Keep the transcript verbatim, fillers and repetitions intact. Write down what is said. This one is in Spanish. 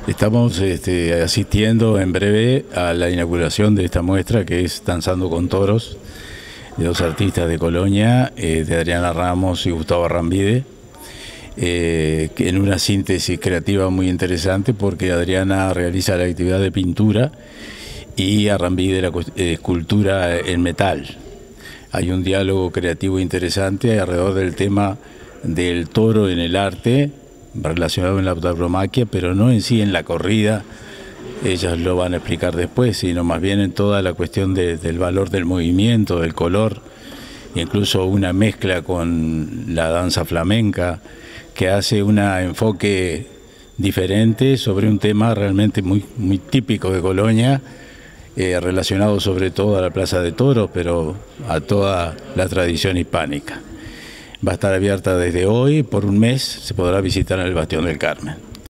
Estamos este, asistiendo en breve a la inauguración de esta muestra que es Danzando con Toros, de dos artistas de Colonia, eh, de Adriana Ramos y Gustavo Arrambide, eh, que en una síntesis creativa muy interesante porque Adriana realiza la actividad de pintura y Arrambide la escultura en metal. Hay un diálogo creativo interesante alrededor del tema del toro en el arte, relacionado en la tauromaquia, pero no en sí en la corrida, ellas lo van a explicar después, sino más bien en toda la cuestión de, del valor del movimiento, del color, incluso una mezcla con la danza flamenca, que hace un enfoque diferente sobre un tema realmente muy, muy típico de Colonia, eh, relacionado sobre todo a la Plaza de Toros, pero a toda la tradición hispánica. Va a estar abierta desde hoy, por un mes, se podrá visitar en el Bastión del Carmen.